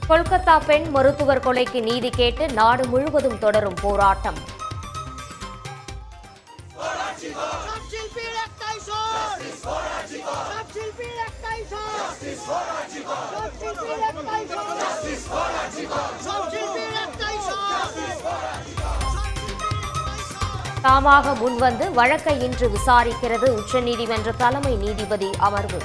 கொல்கத்தா பெண் மருத்துவர் கொலைக்கு நீதி கேட்டு நாடு முழுவதும் தொடரும் போராட்டம். தாமாக முன்வந்து வழக்கை இன்று விசாரிக்கிறது உச்சநீதிமன்ற தலைமை நீதிபதி அமர்வு.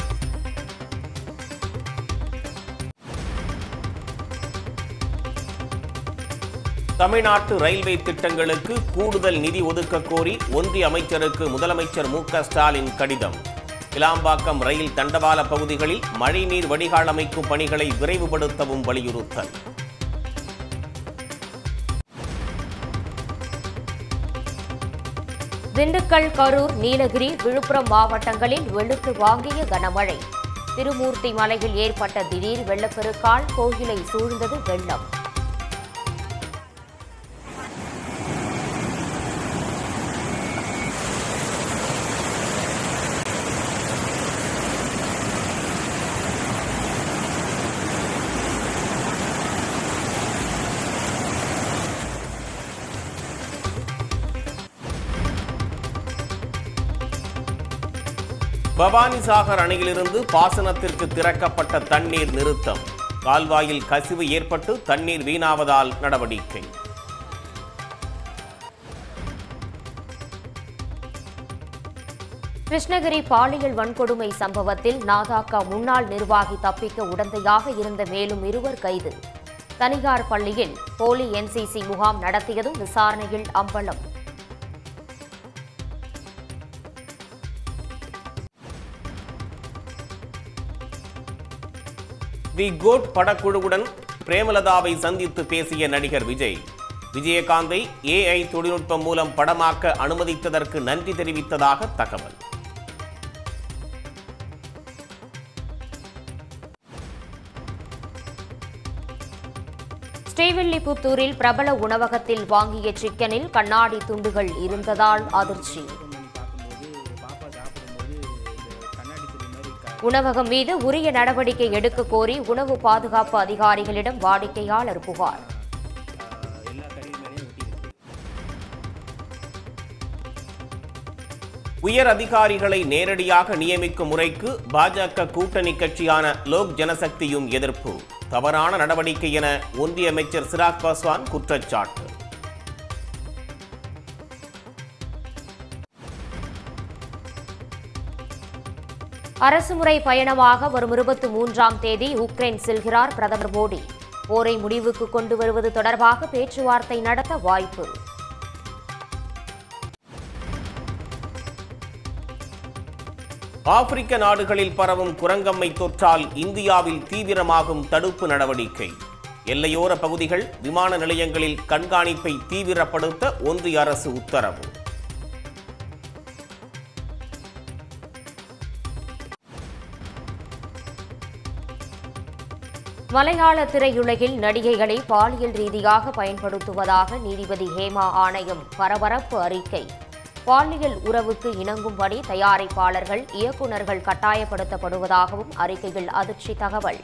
தமிழ்நாட்டு ரயில்வே திட்டங்களுக்கு கூடுதல் நிதி ஒதுக்க கோரி ஒன்றிய அமைச்சருக்கு முதலமைச்சர் மு.க. ஸ்டாலின் கடிதம். கிளாம்பாக்கம் ரயில் தண்டவாள பகுதிகளில் மழைநீர் வடிகால் அமைக்கும் பணிகளை விரைவுபடுத்தவும் வலியுறுத்தல். திண்டுக்கல், கரூர், நீலகிரி, விழுப்புரம் மாவட்டங்களில் வெளுத்து வாங்கிய கனமழை. திருமூர்த்தி மலையில் ஏற்பட்ட திடீர் வெள்ளப்பெருக்கால் கோயிலை சூழ்ந்தது வெள்ளம். பவானிசாகர் அணையிலிருந்து பாசனத்திற்கு திறக்கப்பட்ட தண்ணீர் நிறுத்தம். கால்வாயில் கசிவு ஏற்பட்டு தண்ணீர் வீணாவதால் நடவடிக்கை. கிருஷ்ணகிரி பாலியல் வன்கொடுமை சம்பவத்தில் நாதாக்கா முன்னாள் நிர்வாகி தப்பிக்க உடந்தையாக இருந்த மேலும் 2 கைது. தனியார் பள்ளியில் போலி என்சிசி முகாம் நடத்தியதும் விசாரணையில் அம்பலம். தி கோட் படக்குழுவுடன் பிரேமலதாவை சந்தித்து பேசிய நடிகர் விஜய். விஜயகாந்தை AI தொழில்நுட்பம் மூலம் படமாக்க அனுமதித்ததற்கு நன்றி தெரிவித்ததாக தகவல். ஸ்ரீவில்லிபுத்தூரில் பிரபல உணவகத்தில் வாங்கிய சிக்கனில் கண்ணாடி துண்டுகள் இருந்ததால் அதிர்ச்சி. உணவகம் மீது உரிய நடவடிக்கை எடுக்க கோரி உணவு பாதுகாப்பு அதிகாரிகளிடம் வாடிக்கையாளர் புகார். உயர் அதிகாரிகளை நேரடியாக நியமிக்கும் முறைக்கு பாஜக கூட்டணி கட்சியான லோக் ஜனசக்தியும் எதிர்ப்பு. தவறான நடவடிக்கை என ஒன்றிய அமைச்சர் சிராக் பாஸ்வான் குற்றச்சாட்டு. அரசுமுறை பயணமாக வரும் 23ஆம் தேதி உக்ரைன் செல்கிறார் பிரதமர் மோடி. போரை முடிவுக்கு கொண்டு வருவது தொடர்பாக பேச்சுவார்த்தை நடத்த வாய்ப்பு. ஆப்பிரிக்க நாடுகளில் பரவும் குரங்கம்மை தொற்றால் இந்தியாவில் தீவிரமாகும் தடுப்பு நடவடிக்கை. எல்லையோர பகுதிகள், விமான நிலையங்களில் கண்காணிப்பை தீவிரப்படுத்த ஒன்றிய அரசு உத்தரவு. மலையாள திரையுலகில் நடிகைகளை பாலியல் ரீதியாக பயன்படுத்துவதாக நீதிபதி ஹேமா ஆணையம் பரபரப்பு அறிக்கை. பாலியல் உறவுக்கு இணங்கும்படி தயாரிப்பாளர்கள், இயக்குநர்கள் கட்டாயப்படுத்தப்படுவதாகவும் அறிக்கையில் அதிர்ச்சி தகவல்.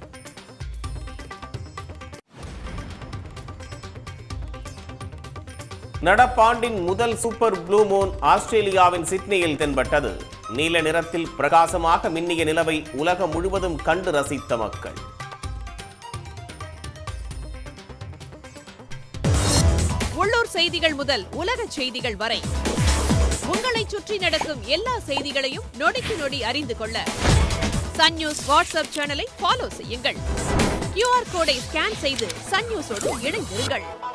நடப்பாண்டின் முதல் சூப்பர் ப்ளூ மூன் ஆஸ்திரேலியாவின் சிட்னியில் தென்பட்டது. நீல நிறத்தில் பிரகாசமாக மின்னிய நிலவை உலகம் முழுவதும் கண்டு ரசித்த மக்கள். உள்ளூர் செய்திகள் முதல் உலக செய்திகள் வரை உங்களை சுற்றி நடக்கும் எல்லா செய்திகளையும் நொடிக்கு நொடி அறிந்து கொள்ள சன் நியூஸ் வாட்ஸ்அப் சேனலை ஃபாலோ செய்யுங்கள். QR கோடை ஸ்கேன் செய்து சன் நியூஸோடு இணைந்திருங்கள்.